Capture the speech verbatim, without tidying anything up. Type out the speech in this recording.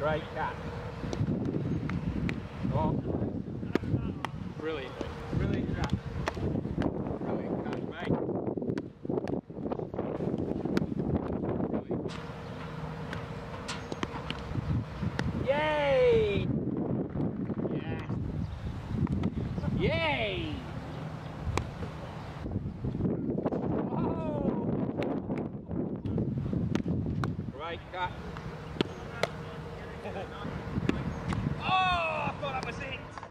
Great catch. Oh. Brilliant. Brilliant catch. Brilliant catch, mate. Brilliant. Yay! Yeah. Yay! Oh! Great catch. Oh, I thought that was it.